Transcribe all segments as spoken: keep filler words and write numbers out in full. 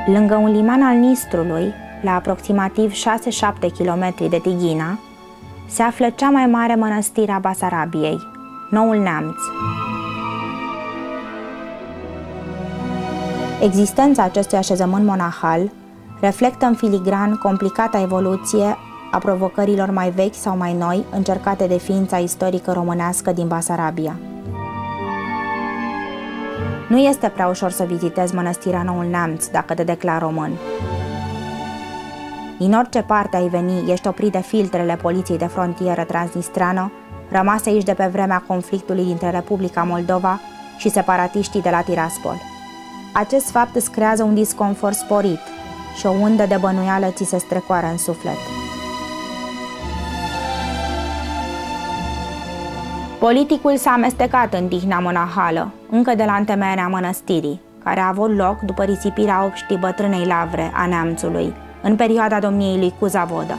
Lângă un liman al Nistrului, la aproximativ șase șapte kilometri de Tighina, se află cea mai mare mănăstire a Basarabiei, Noul Neamț. Existența acestui așezământ monahal reflectă în filigran complicata evoluție a provocărilor mai vechi sau mai noi încercate de ființa istorică românească din Basarabia. Nu este prea ușor să vizitezi mănăstirea Noul Neamț dacă te declari român. Din orice parte ai veni, ești oprit de filtrele poliției de frontieră transnistreană, rămase aici de pe vremea conflictului dintre Republica Moldova și separatiștii de la Tiraspol. Acest fapt îți creează un disconfort sporit și o undă de bănuială ți se strecoară în suflet. Politicul s-a amestecat în tihna monahală, încă de la întemeierea mănăstirii, care a avut loc după risipirea obștii bătrânei lavre a neamțului, în perioada domniei lui Cuza Vodă.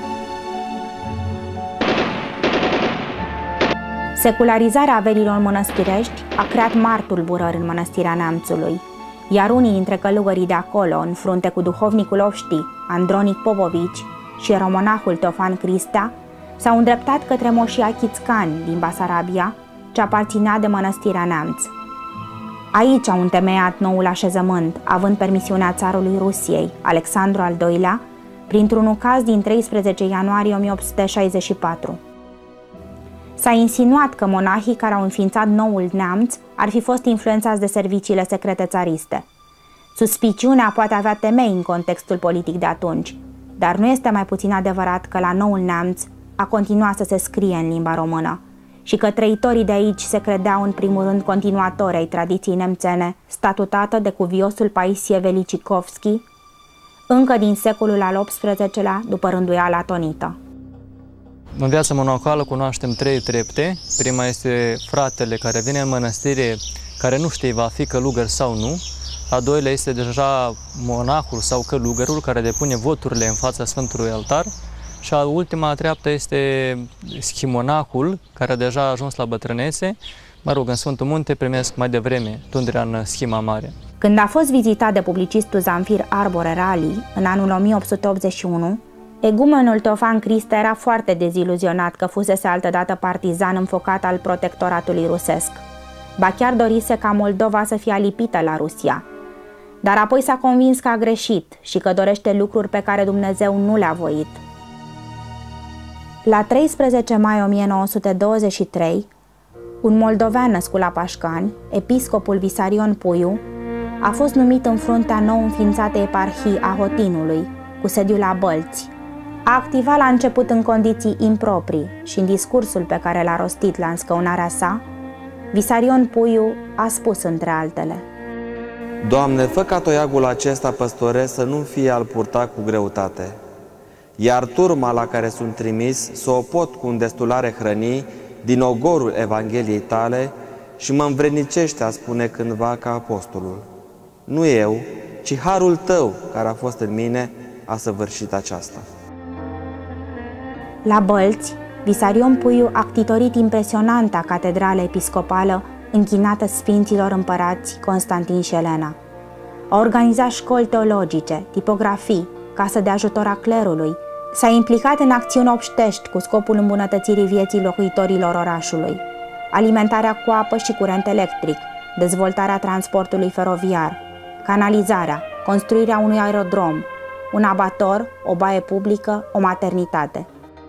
Secularizarea averilor mănăstirești a creat mari tulburări în mănăstirea Neamțului, iar unii dintre călugării de acolo, în frunte cu duhovnicul obștii, Andronic Popovici, și eromonahul Teofan Cristea, s-au îndreptat către moșia Chițcani din Basarabia, ce aparținea de mănăstirea Neamț. Aici au întemeiat noul așezământ, având permisiunea țarului Rusiei, Alexandru al doilea, printr-un ucaz din treisprezece ianuarie o mie opt sute șaizeci și patru. S-a insinuat că monahii care au înființat Noul Neamț ar fi fost influențați de serviciile secrete țariste. Suspiciunea poate avea temei în contextul politic de atunci, dar nu este mai puțin adevărat că la Noul Neamț a continuat să se scrie în limba română și că trăitorii de aici se credeau în primul rând continuatori ai tradiției nemțene, statutată de cuviosul Paisie Velicicovski, încă din secolul al optsprezecelea, după rânduiala tonită. În viața monacală cunoaștem trei trepte. Prima este fratele care vine în mănăstire, care nu știe va fi călugăr sau nu. A doilea este deja monahul sau călugărul care depune voturile în fața Sfântului Altar. Și a ultima treaptă este schimonahul, care deja a ajuns la bătrânețe. Mă rog, în Sfântul Munte primesc mai devreme tundrea în schima mare. Când a fost vizitat de publicistul Zamfir Arbore Rali în anul o mie opt sute optzeci și unu, egumenul Teofan Cristea era foarte deziluzionat că fusese altădată partizan înfocat al protectoratului rusesc. Ba chiar dorise ca Moldova să fie alipită la Rusia. Dar apoi s-a convins că a greșit și că dorește lucruri pe care Dumnezeu nu le-a voit. La treisprezece mai o mie nouă sute douăzeci și trei, un moldovean născut la Pașcani, episcopul Visarion Puiu, a fost numit în fruntea nou înființatei eparhii a Hotinului, cu sediul la Bălți. A activat la început în condiții improprii și în discursul pe care l-a rostit la înscăunarea sa, Visarion Puiu a spus între altele: Doamne, fă ca toiagul acesta păstoresc să nu fie al purta cu greutate, iar turma la care sunt trimis să o pot cu îndestulare hrăni din ogorul Evangheliei tale și mă învrednicește a spune cândva ca apostolul. Nu eu, ci harul tău care a fost în mine a săvârșit aceasta. La Bălți, Visarion Puiu a ctitorit impresionanta catedrală episcopală închinată sfinților împărați Constantin și Elena. A organizat școli teologice, tipografii, casă de ajutor a clerului, s-a implicat în acțiuni obștești cu scopul îmbunătățirii vieții locuitorilor orașului, alimentarea cu apă și curent electric, dezvoltarea transportului feroviar, canalizarea, construirea unui aerodrom, un abator, o baie publică, o maternitate.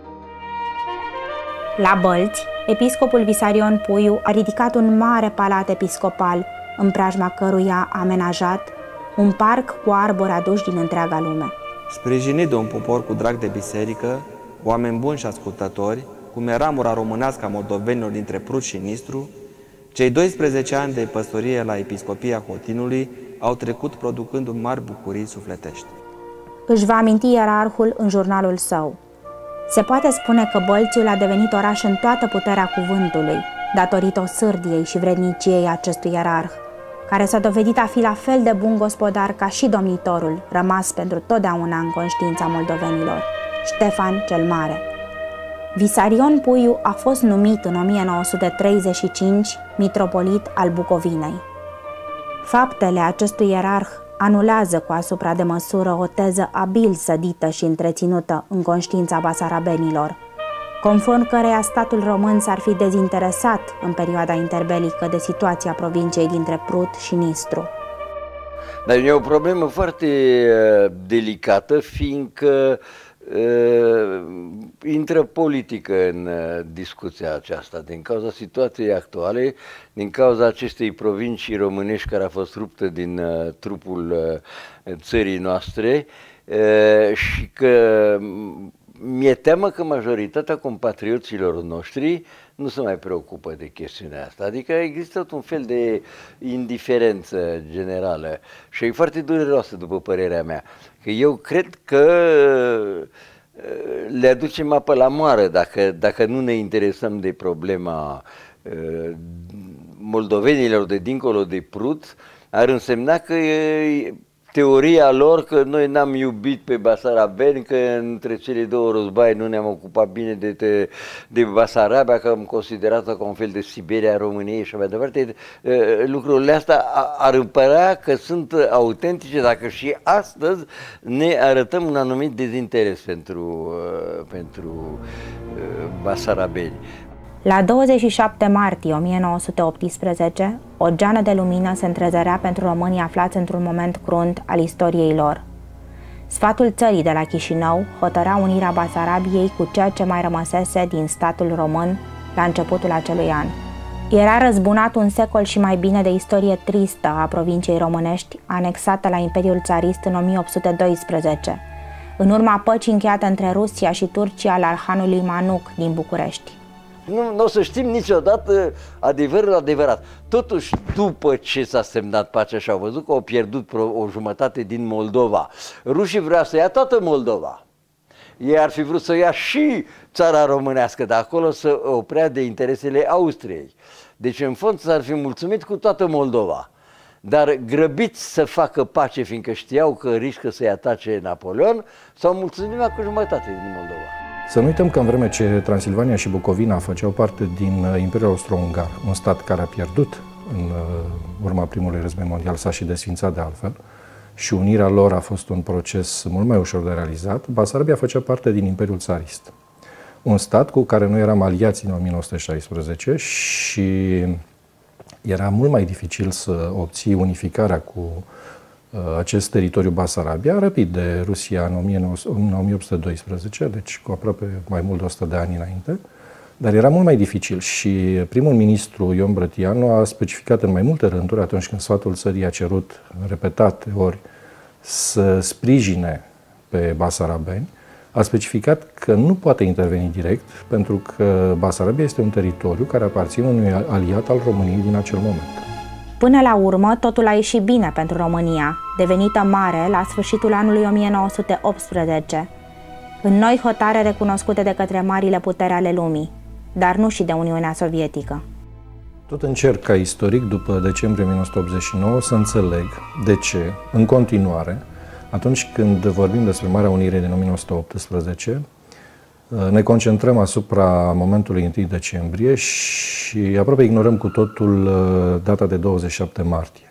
La Bălți, episcopul Visarion Puiu a ridicat un mare palat episcopal, în preajma căruia a amenajat un parc cu arbori aduși din întreaga lume. Sprijinit de un popor cu drag de biserică, oameni buni și ascultători, cum era ramura românească a moldovenilor dintre Prut și Nistru, cei doisprezece ani de păstorie la Episcopia Hotinului au trecut producând mari bucurii sufletești. Își va aminti ierarhul în jurnalul său: se poate spune că Bălțiul a devenit oraș în toată puterea cuvântului, datorită sârdiei și vredniciei acestui ierarh, care s-a dovedit a fi la fel de bun gospodar ca și domnitorul, rămas pentru totdeauna în conștiința moldovenilor, Ștefan cel Mare. Visarion Puiu a fost numit în o mie nouă sute treizeci și cinci mitropolit al Bucovinei. Faptele acestui ierarh anulează cu asupra de măsură o teză abil sădită și întreținută în conștiința basarabenilor, conform căreia statul român s-ar fi dezinteresat în perioada interbelică de situația provinciei dintre Prut și Nistru. Dar e o problemă foarte uh, delicată, fiindcă uh, intră politică în uh, discuția aceasta, din cauza situației actuale, din cauza acestei provincii românești care a fost ruptă din uh, trupul uh, țării noastre uh, și că mi-e teamă că majoritatea compatrioților noștri nu se mai preocupă de chestiunea asta. Adică există un fel de indiferență generală și e foarte dureroasă, după părerea mea. Că eu cred că le aducem apă la moară dacă, dacă nu ne interesăm de problema moldovenilor de dincolo de Prut. Ar însemna că e teoria lor că noi n-am iubit pe basarabeni, că între cele două războaie nu ne-am ocupat bine de, de, de Basarabia, că am considerat-o ca un fel de Siberia României și mai departe. Lucrurile astea ar părea că sunt autentice dacă și astăzi ne arătăm un anumit dezinteres pentru, pentru basarabeni. La douăzeci și șapte martie o mie nouă sute optsprezece, o geană de lumină se întrezărea pentru românii aflați într-un moment crunt al istoriei lor. Sfatul țării de la Chișinău hotărea unirea Basarabiei cu ceea ce mai rămăsese din statul român la începutul acelui an. Era răzbunat un secol și mai bine de istorie tristă a provinciei românești, anexată la Imperiul Țarist în o mie opt sute doisprezece, în urma păcii încheiate între Rusia și Turcia al Arhanului Manuc din București. Nu, nu o să știm niciodată adevărul adevărat. Totuși, după ce s-a semnat pacea și au văzut că au pierdut o jumătate din Moldova, rușii vreau să ia toată Moldova. Ei ar fi vrut să ia și țara românească de acolo, să oprea de interesele Austriei. Deci, în fond, s-ar fi mulțumit cu toată Moldova. Dar grăbiți să facă pace, fiindcă știau că riscă să-i atace Napoleon, s-au mulțumit cu jumătate din Moldova. Să nu uităm că în vreme ce Transilvania și Bucovina făceau parte din Imperiul Austro-Ungar, un stat care a pierdut în urma primului război mondial, s-a și desfințat de altfel, și unirea lor a fost un proces mult mai ușor de realizat, Basarabia făcea parte din Imperiul Țarist. Un stat cu care noi eram aliați în o mie nouă sute șaisprezece și era mult mai dificil să obții unificarea cu acest teritoriu Basarabia, răpit de Rusia în o mie opt sute doisprezece, deci cu aproape mai mult de o sută de ani înainte, dar era mult mai dificil și primul ministru Ion Brătianu a specificat în mai multe rânduri, atunci când sfatul țării a cerut repetate ori să sprijine pe basarabeni, a specificat că nu poate interveni direct, pentru că Basarabia este un teritoriu care aparține unui aliat al României din acel moment. Până la urmă, totul a ieșit bine pentru România, devenită mare la sfârșitul anului o mie nouă sute optsprezece, în noi hotare recunoscute de către marile puteri ale lumii, dar nu și de Uniunea Sovietică. Tot încerc ca istoric, după decembrie o mie nouă sute optzeci și nouă, să înțeleg de ce, în continuare, atunci când vorbim despre Marea Unire din o mie nouă sute optsprezece, ne concentrăm asupra momentului întâi decembrie și aproape ignorăm cu totul data de douăzeci și șapte martie.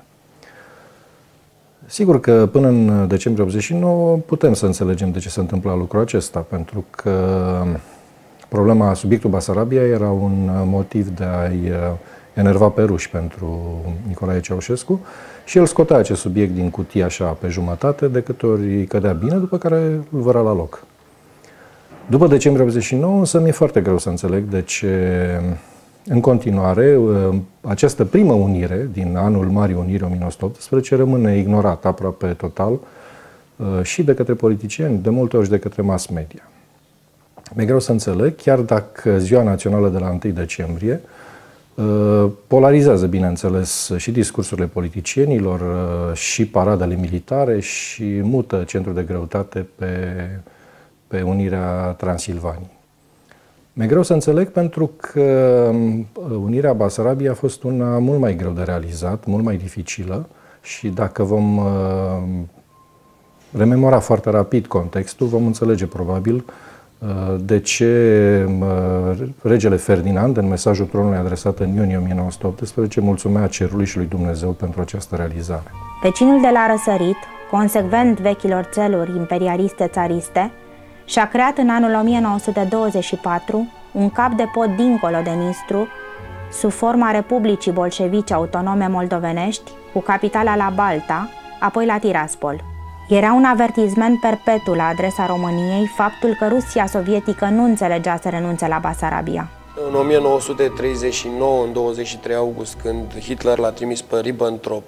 Sigur că până în decembrie optzeci și nouă putem să înțelegem de ce se întâmplă lucrul acesta, pentru că problema, subiectul Basarabia era un motiv de a-i enerva pe ruși pentru Nicolae Ceaușescu și el scotea acest subiect din cutie așa pe jumătate, de câte ori îi cădea bine, după care îl văra la loc. După decembrie optzeci și nouă, însă mi-e foarte greu să înțeleg de ce, în continuare, această primă unire din anul Marii Uniri o mie nouă sute optsprezece rămâne ignorată aproape total și de către politicieni, de multe ori și de către mass media. Mi-e greu să înțeleg, chiar dacă Ziua Națională de la întâi decembrie polarizează, bineînțeles, și discursurile politicienilor și paradele militare și mută centrul de greutate pe pe unirea Transilvaniei. Mi-e greu să înțeleg pentru că unirea Basarabiei a fost una mult mai greu de realizat, mult mai dificilă și dacă vom rememora foarte rapid contextul, vom înțelege probabil de ce regele Ferdinand, în mesajul tronului adresat în iunie o mie nouă sute optsprezece, mulțumea cerului și lui Dumnezeu pentru această realizare. Vecinul de la răsărit, consecvent vechilor țeluri imperialiste țariste, și-a creat în anul o mie nouă sute douăzeci și patru un cap de pod dincolo de Nistru, sub forma Republicii Bolșevice Autonome Moldovenești, cu capitala la Balta, apoi la Tiraspol. Era un avertisment perpetu la adresa României faptul că Rusia sovietică nu înțelegea să renunțe la Basarabia. În o mie nouă sute treizeci și nouă, în douăzeci și trei august, când Hitler l-a trimis pe Ribbentrop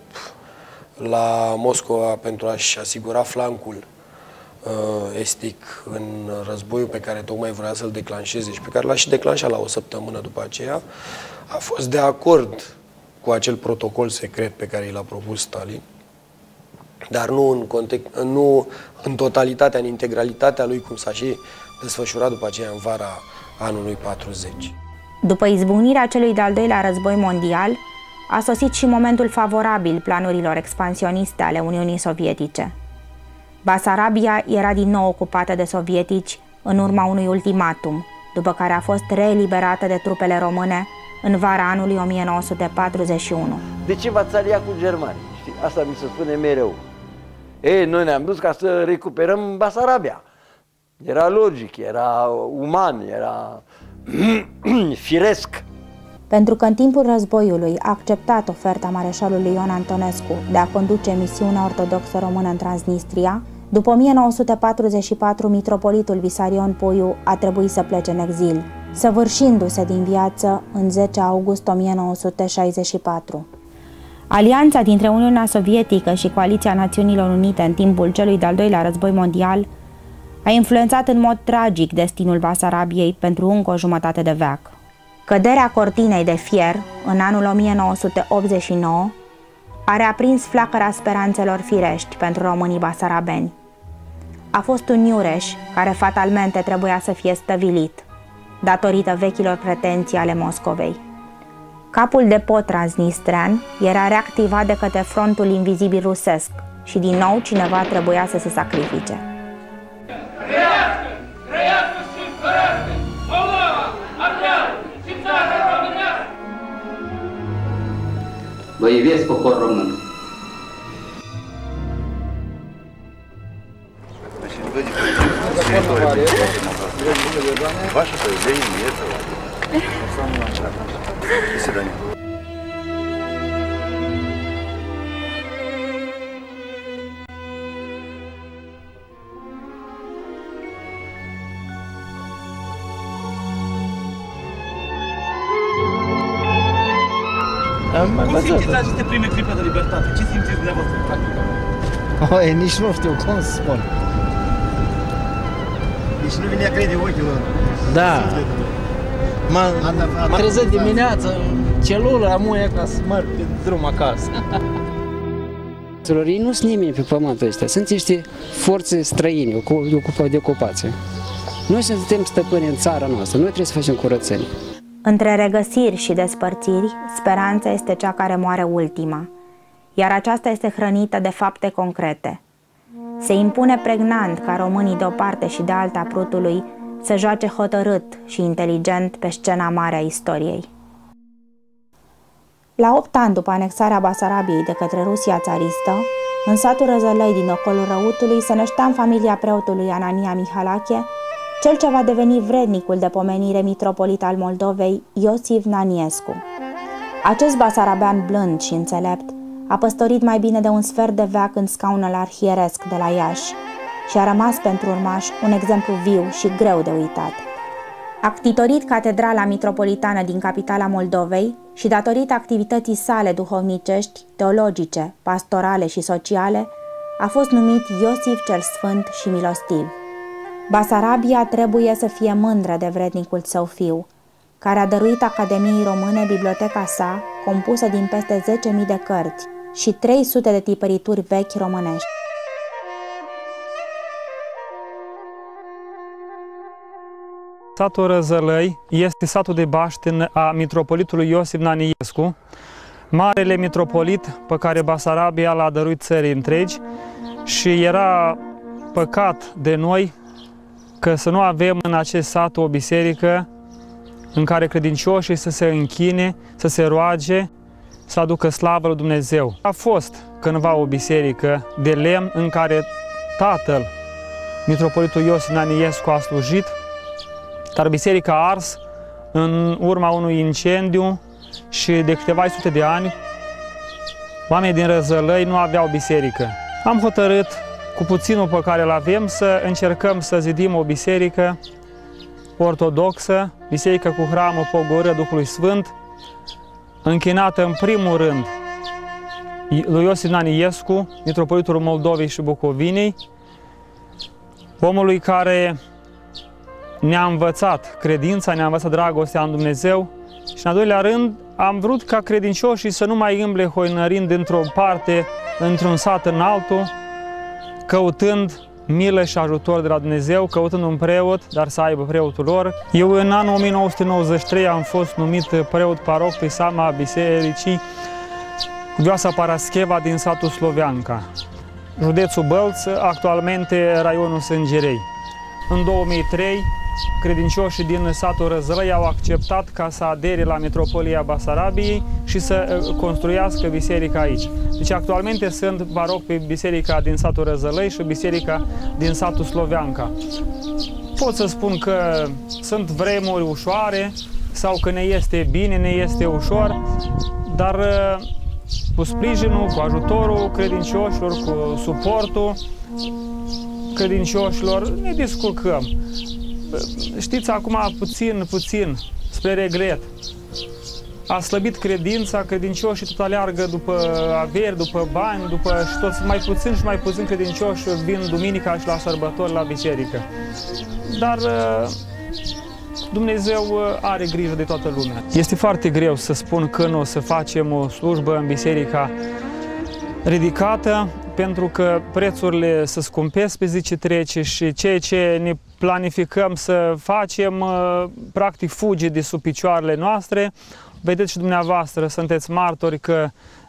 la Moscova pentru a-și asigura flancul uh, estic în războiul pe care tocmai vrea să-l declanșeze și pe care l-a și declanșat la o săptămână după aceea, a fost de acord cu acel protocol secret pe care l-a propus Stalin, dar nu în, context, nu în totalitatea, în integralitatea lui, cum s-a și desfășurat după aceea în vara anului patruzeci. După izbucnirea celui de-al doilea război mondial, a sosit și momentul favorabil planurilor expansioniste ale Uniunii Sovietice. Basarabia era din nou ocupată de sovietici în urma unui ultimatum, după care a fost reeliberată de trupele române în vara anului o mie nouă sute patruzeci și unu. De ce v-ați aliat cu germanii? Știi? Asta mi se spune mereu. Ei, noi ne-am dus ca să recuperăm Basarabia. Era logic, era uman, era firesc. Pentru că în timpul războiului a acceptat oferta mareșalului Ion Antonescu de a conduce misiunea ortodoxă română în Transnistria, după o mie nouă sute patruzeci și patru, mitropolitul Visarion Puiu a trebuit să plece în exil, săvârșindu-se din viață în zece august o mie nouă sute șaizeci și patru. Alianța dintre Uniunea Sovietică și Coaliția Națiunilor Unite în timpul celui de-al doilea război mondial a influențat în mod tragic destinul Basarabiei pentru încă o jumătate de veac. Căderea cortinei de fier în anul o mie nouă sute optzeci și nouă a reaprins flacăra speranțelor firești pentru românii basarabeni. A fost un iureș care fatalmente trebuia să fie stăvilit, datorită vechilor pretenții ale Moscovei. Capul de pod transnistrean era reactivat de către frontul invizibil rusesc și din nou cineva trebuia să se sacrifice. Vă iubesc, popor român! Ваше поведение этого. До свидания. Cum simțiți aceste prime clipe de libertate? Ce simțiți dumneavoastră în practică? Oi, nici nu știu cum să spun. Deci nu vine a crede ochilor. Da. M-am trezit dimineața, celulă, amuia ca să merg pe drum acasă. Ei nu sunt nimeni pe pământul ăsta, sunt niște forțe străine de ocupație. Noi suntem stăpâni în țara noastră, noi trebuie să facem curățenie. Între regăsiri și despărțiri, speranța este cea care moare ultima, iar aceasta este hrănită de fapte concrete. Se impune pregnant ca românii de o parte și de alta a prutului să joace hotărât și inteligent pe scena mare a istoriei. La opt ani după anexarea Basarabiei de către Rusia țaristă, în satul Răzălăi din ocolul Răutului se năștea în familia preotului Anania Mihalache cel ce va deveni vrednicul de pomenire mitropolit al Moldovei, Iosif Naniescu. Acest basarabean blând și înțelept a păstorit mai bine de un sfert de veac în scaunul arhieresc de la Iași și a rămas pentru urmași un exemplu viu și greu de uitat. A ctitorit catedrala mitropolitană din capitala Moldovei și datorită activității sale duhovnicești, teologice, pastorale și sociale, a fost numit Iosif cel Sfânt și Milostiv. Basarabia trebuie să fie mândră de vrednicul său fiu, care a dăruit Academiei Române biblioteca sa, compusă din peste zece mii de cărți și trei sute de tipărituri vechi românești. Satul Răzălăi este satul de baștină a mitropolitului Iosif Naniescu, marele mitropolit pe care Basarabia l-a dăruit țării întregi, și era păcat de noi că să nu avem în acest sat o biserică în care credincioșii să se închine, să se roage să aducă slavă lui Dumnezeu. A fost cândva o biserică de lemn în care tatăl, mitropolitul Iosif Naniescu, a slujit, dar biserica a ars în urma unui incendiu și de câteva sute de ani oamenii din Răzălăi nu aveau biserică. Am hotărât, cu puținul pe care îl avem, să încercăm să zidim o biserică ortodoxă, biserică cu hramul Pogorârea Duhului Sfânt, închinată în primul rând lui Iosif Naniescu, mitropolitul Moldovei și Bucovinei, omului care ne-a învățat credința, ne-a învățat dragostea în Dumnezeu și, în al doilea rând, am vrut ca credincioșii să nu mai îmble hoinărind dintr-o parte, într-un sat în altul, căutând milă și ajutor de la Dumnezeu, căutând un preot, dar să aibă preotul lor. Eu în anul o mie nouă sute nouăzeci și trei am fost numit preot paroc pe seama bisericii Cuvioasa Parascheva din satul Sloveanca, județul Bălți, actualmente raionul Sângerei. În două mii trei, credincioșii din satul Răzălăi au acceptat ca să adere la Mitropolia Basarabiei și să construiască biserica aici. Deci actualmente sunt paroc pe biserica din satul Răzălăi și biserica din satul Sloveanca. Pot să spun că sunt vremuri ușoare sau că ne este bine, ne este ușor, dar cu sprijinul, cu ajutorul credincioșilor, cu suportul credincioșilor, ne descurcăm. Știți, acum puțin, puțin, spre regret, a slăbit credința, credincioșii tot aleargă după averi, după bani, după și toți mai puțin și mai puțin credincioși vin duminica și la sărbători la biserică. Dar Dumnezeu are grijă de toată lumea. Este foarte greu să spun când o să facem o slujbă în biserica ridicată, pentru că prețurile se scumpesc pe zi ce trece și ceea ce ne planificăm să facem, practic fuge de sub picioarele noastre. Vedeți și dumneavoastră, sunteți martori că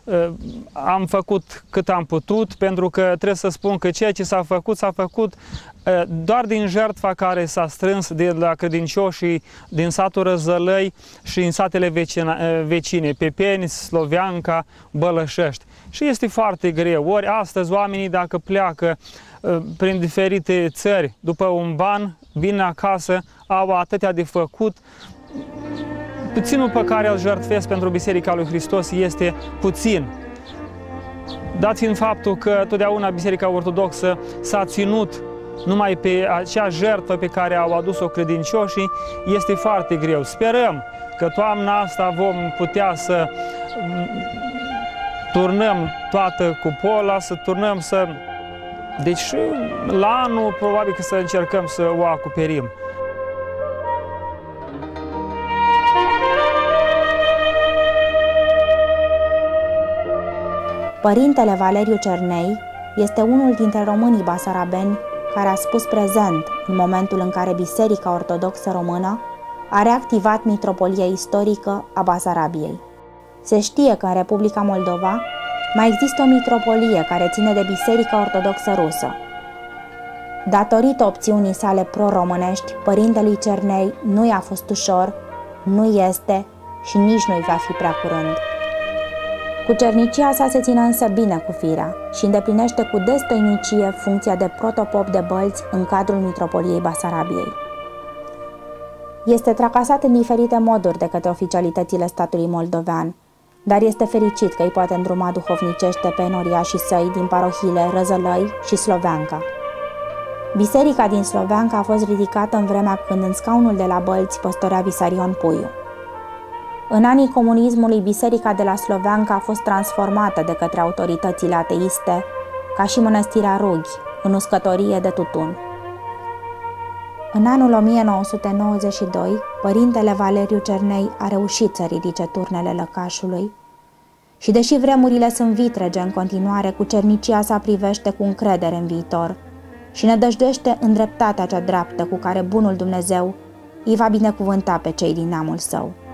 am făcut cât am putut, pentru că trebuie să spun că ceea ce s-a făcut, s-a făcut doar din jertfa care s-a strâns de la credincioșii din satul Răzălăi și în satele vecine, Pepeni, Sloveanca, Bălășești. Și este foarte greu. Ori astăzi oamenii, dacă pleacă prin diferite țări după un ban, vin acasă, au atâtea de făcut. Puținul pe care îl jertfesc pentru Biserica lui Hristos este puțin. Dat fiind faptul că totdeauna Biserica Ortodoxă s-a ținut numai pe acea jertfă pe care au adus-o credincioșii, este foarte greu. Sperăm că toamna asta vom putea să turnăm toată cupola, să turnăm să... Deci la anul probabil că să încercăm să o acoperim. Părintele Valeriu Cernei este unul dintre românii basarabeni care a spus prezent în momentul în care Biserica Ortodoxă Română a reactivat mitropolia istorică a Basarabiei. Se știe că în Republica Moldova mai există o mitropolie care ține de Biserica Ortodoxă Rusă. Datorită opțiunii sale pro-românești, părintelui Cernei nu i-a fost ușor, nu este și nici nu-i va fi prea curând. Cucernicia sa se ține însă bine cu firea și îndeplinește cu destoinicie funcția de protopop de Bălți în cadrul mitropoliei Basarabiei. Este tracasat în diferite moduri de către oficialitățile statului moldovean, dar este fericit că îi poate îndruma duhovnicește pe enoriașii săi din parohiile Răzălăi și Sloveanca. Biserica din Sloveanca a fost ridicată în vremea când în scaunul de la Bălți păstorea Visarion Puiu. În anii comunismului, biserica de la Sloveanca a fost transformată de către autoritățile ateiste ca și mănăstirea Rughi, în uscătorie de tutun. În anul o mie nouă sute nouăzeci și doi, părintele Valeriu Cernei a reușit să ridice turnele lăcașului și, deși vremurile sunt vitrege în continuare, cucernicia sa privește cu încredere în viitor și nădăjduiește în dreptatea cea dreaptă cu care bunul Dumnezeu îi va binecuvânta pe cei din neamul său.